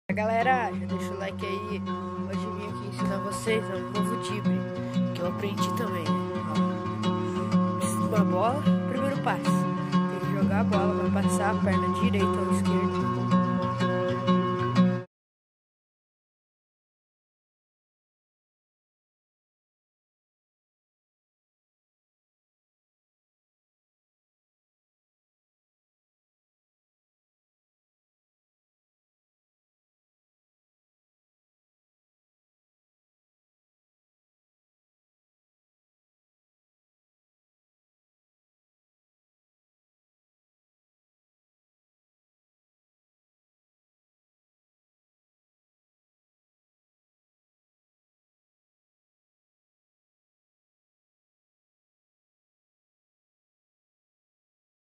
Galera, já deixa o like aí. Hoje eu vim aqui ensinar vocês um novo drible que eu aprendi também. Precisa de uma bola, primeiro passo. Tem que jogar a bola, vai passar a perna direita ou esquerda.